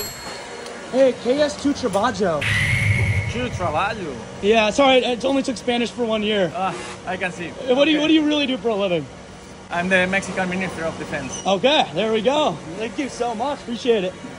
Hey, KS2 Trabajo. True trabalho. Yeah, sorry, I only took Spanish for 1 year. I can see. What do you really do for a living? I'm the Mexican Minister of Defense. Okay, there we go. Thank you so much. Appreciate it.